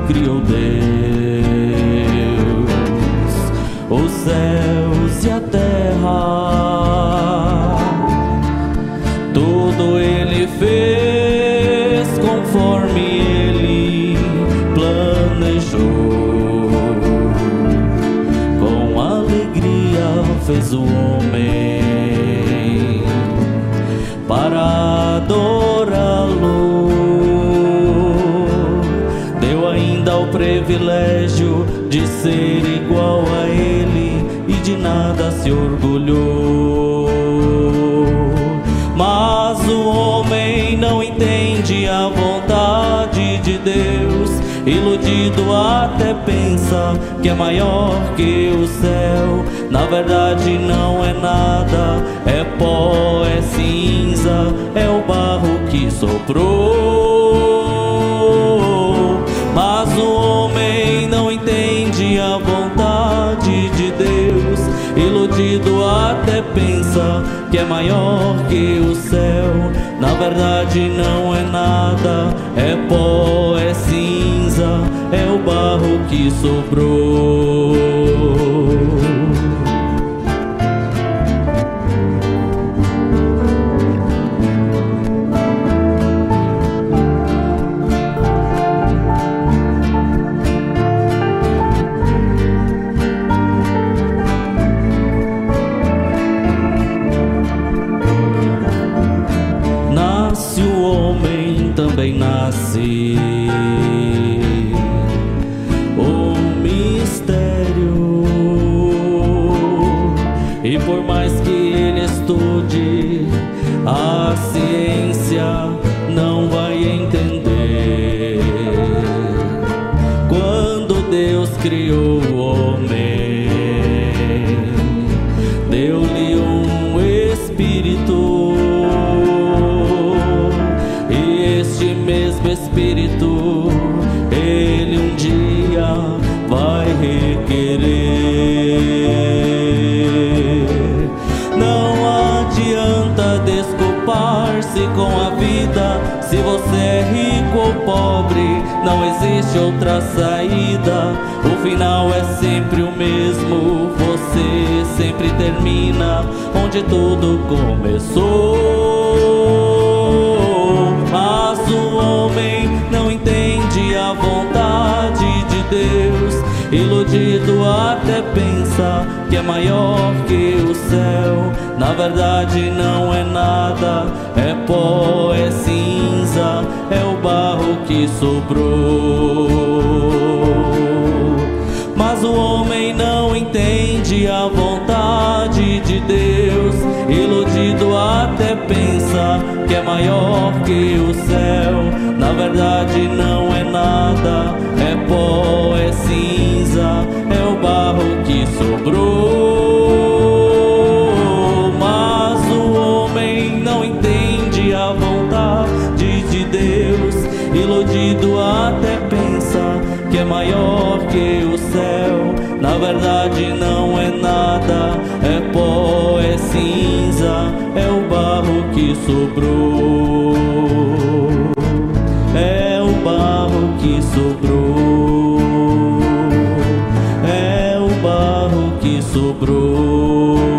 criou Deus, os céus e a terra, tudo Ele fez conforme Ele planejou. Com alegria fez o homem para adorá-lo. Deu ainda o privilégio de ser igual a Ele e de nada se orgulhou. Mas o homem não entende a vontade de Deus, iludido até pensa que é maior que o céu. Na verdade não é nada, é pó, é cinza, é o barro que soprou. Mas o homem não entende a vontade de Deus, iludido até pensa que é maior que o céu. Na verdade não é nada, é pó, é cinza, é o barro que sobrou. Nasce o homem, também nasce o mistério, e por mais que ele estude, a ciência não vai entender. Quando Deus criou o homem, deu-lhe um espírito, e este mesmo espírito ele um dia vai requerer. Não adianta desculpar-se com a vida, se você é rico ou pobre, não existe outra saída. O final é sempre o mesmo, você sempre termina onde tudo começou. Mas o homem não entende a vontade de Deus, iludido até pensa que é maior que o céu. Na verdade não é nada, é pó, é cinza, é o barro que sobrou. Mas o homem não entende a vontade de Deus, iludido até pensa que é maior que o céu. Na verdade não é nada, é pó, é cinza, é o barro que sobrou. Mas o homem não entende a vontade de Deus, iludido até pensa que é maior que o céu. Na verdade não é nada, é pó, é cinza, é o barro que sobrou. É o barro que sobrou, é o barro que sobrou.